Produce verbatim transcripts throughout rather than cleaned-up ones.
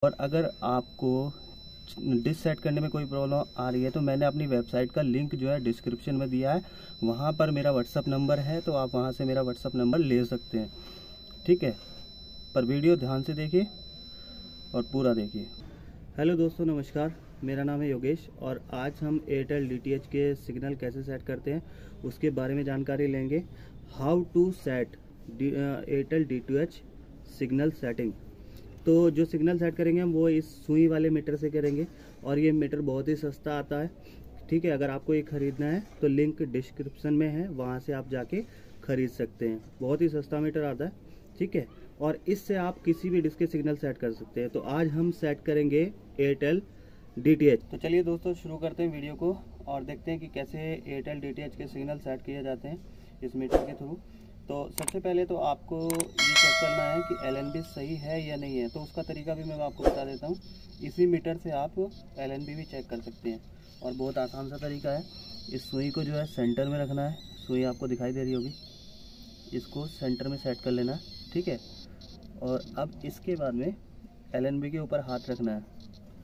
और अगर आपको डिश सेट करने में कोई प्रॉब्लम आ रही है तो मैंने अपनी वेबसाइट का लिंक जो है डिस्क्रिप्शन में दिया है, वहाँ पर मेरा व्हाट्सअप नंबर है, तो आप वहाँ से मेरा व्हाट्सअप नंबर ले सकते हैं। ठीक है, पर वीडियो ध्यान से देखिए और पूरा देखिए। हेलो दोस्तों, नमस्कार। मेरा नाम है योगेश और आज हम एयरटेल डीटीएच के सिग्नल कैसे सेट करते हैं उसके बारे में जानकारी लेंगे। How to set Airtel DTH signal setting. तो जो सिग्नल सेट करेंगे हम वो इस सुई वाले मीटर से करेंगे और ये मीटर बहुत ही सस्ता आता है। ठीक है, अगर आपको ये ख़रीदना है तो लिंक डिस्क्रिप्शन में है, वहाँ से आप जाके ख़रीद सकते हैं। बहुत ही सस्ता मीटर आता है। ठीक है, और इससे आप किसी भी डिश के सिग्नल सेट कर सकते हैं। तो आज हम सेट करेंगे एयरटेल डीटीएच। तो चलिए दोस्तों शुरू करते हैं वीडियो को और देखते हैं कि कैसे एयरटेल डीटीएच के सिग्नल सेट किए जाते हैं इस मीटर के थ्रू। तो सबसे पहले तो आपको ये चेक करना है कि एलएनबी सही है या नहीं है। तो उसका तरीका भी मैं आपको बता देता हूँ। इसी मीटर से आप एलएनबी भी चेक कर सकते हैं और बहुत आसान सा तरीका है। इस सुई को जो है सेंटर में रखना है। सुई आपको दिखाई दे रही होगी, इसको सेंटर में सेट कर लेना है। ठीक है, और अब इसके बाद में एलएनबी के ऊपर हाथ रखना है।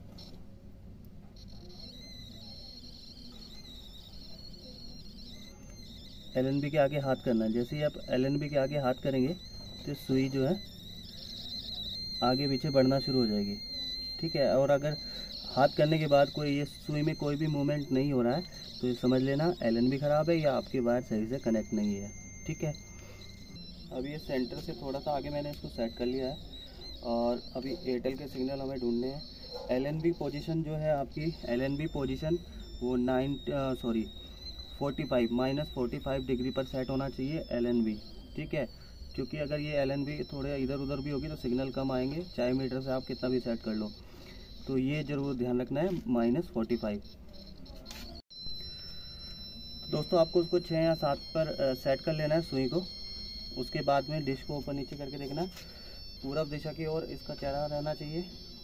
एलएनबी के आगे हाथ करना है। जैसे ही आप एलएनबी के आगे हाथ करेंगे तो सुई जो है आगे पीछे बढ़ना शुरू हो जाएगी। ठीक है, और अगर हाथ करने के बाद कोई ये सुई में कोई भी मूवमेंट नहीं हो रहा है तो ये समझ लेना एलएनबी ख़राब है या आपकी वायर सही से कनेक्ट नहीं है। ठीक है, अब ये सेंटर से थोड़ा सा आगे मैंने इसको सेट कर लिया है और अभी एयरटेल के सिग्नल हमें ढूंढने हैं। एलएनबी पोजीशन जो है आपकी एलएनबी पोजीशन वो nine sorry forty five minus forty five degree पर सेट होना चाहिए एलएनबी। ठीक है, क्योंकि अगर ये एलएनबी थोड़े इधर उधर भी होगी तो सिग्नल कम आएंगे, चाहे मीटर से आप कितना भी सेट कर लो। तो ये ज़रूर ध्यान रखना है, माइनस फोर्टी फाइव। दोस्तों आपको उसको छः या सात पर सेट कर लेना है सुई को। उसके बाद में डिश को ऊपर नीचे करके देखना, पूरब दिशा की ओर इसका चेहरा रहना चाहिए।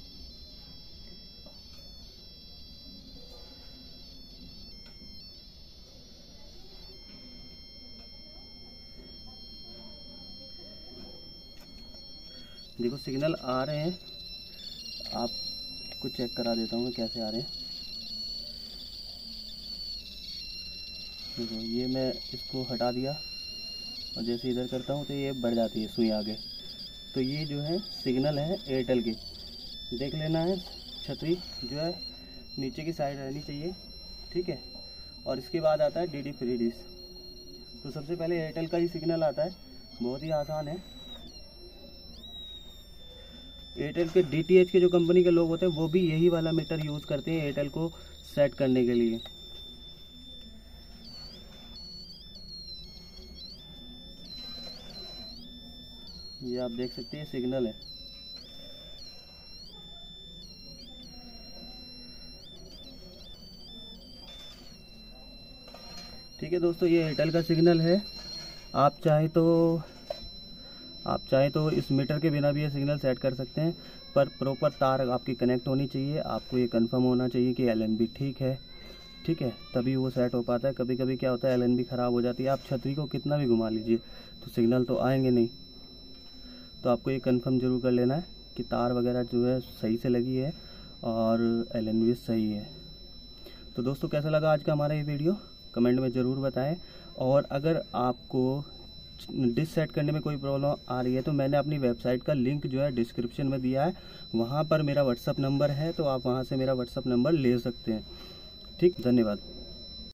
देखो सिग्नल आ रहे हैं, आपको चेक करा देता हूँ मैं कैसे आ रहे हैं। देखो ये मैं इसको हटा दिया और जैसे इधर करता हूँ तो ये बढ़ जाती है सुई आगे। तो ये जो है सिग्नल है एयरटेल की। देख लेना है, छतरी जो है नीचे की साइड रहनी चाहिए। ठीक है, और इसके बाद आता है डीडी फ्री डिश। तो सबसे पहले एयरटेल का ही सिग्नल आता है, बहुत ही आसान है। एयरटेल के डीटीएच के जो कंपनी के लोग होते हैं वो भी यही वाला मीटर यूज़ करते हैं एयरटेल को सेट करने के लिए। ये आप देख सकते हैं सिग्नल है। ठीक है दोस्तों, ये एयरटेल का सिग्नल है। आप चाहे तो आप चाहे तो इस मीटर के बिना भी ये सिग्नल सेट कर सकते हैं, पर प्रॉपर तार आपकी कनेक्ट होनी चाहिए। आपको ये कंफर्म होना चाहिए कि एलएनबी ठीक है। ठीक है, तभी वो सेट हो पाता है। कभी कभी क्या होता है एलएनबी ख़राब हो जाती है, आप छतरी को कितना भी घुमा लीजिए तो सिग्नल तो आएंगे नहीं। तो आपको ये कंफर्म जरूर कर लेना है कि तार वगैरह जो है सही से लगी है और एलएनबी सही है। तो दोस्तों कैसा लगा आज का हमारा ये वीडियो, कमेंट में ज़रूर बताएं। और अगर आपको डिश सेट करने में कोई प्रॉब्लम आ रही है तो मैंने अपनी वेबसाइट का लिंक जो है डिस्क्रिप्शन में दिया है, वहाँ पर मेरा व्हाट्सअप नंबर है, तो आप वहाँ से मेरा व्हाट्सअप नंबर ले सकते हैं। ठीक, धन्यवाद।